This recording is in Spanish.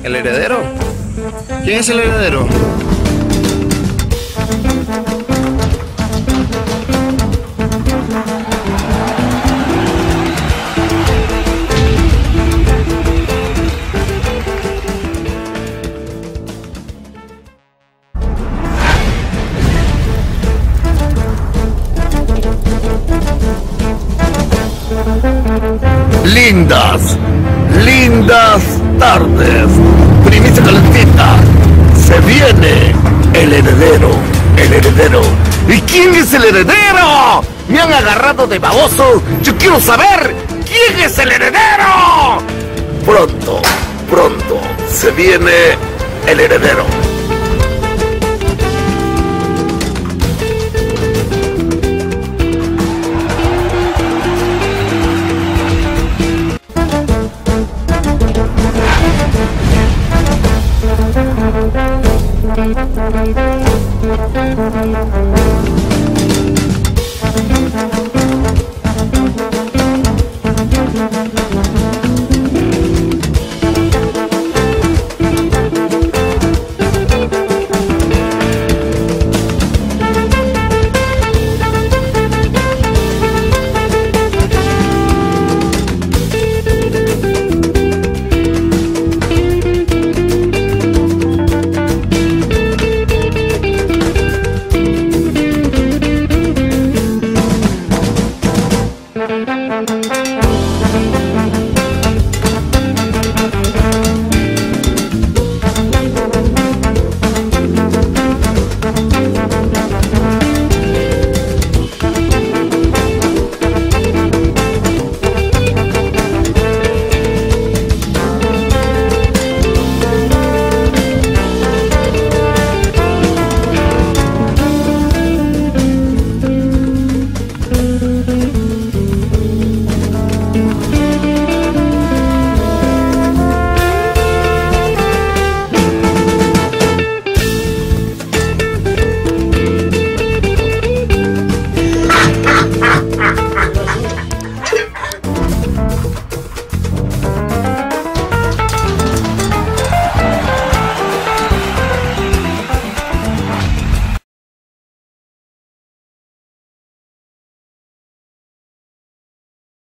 ¿El heredero? ¿Quién es el heredero? Lindas tardes. Primicia calentita. Se viene el heredero. ¿Y quién es el heredero? Me han agarrado de baboso. Yo quiero saber quién es el heredero. Pronto se viene el heredero.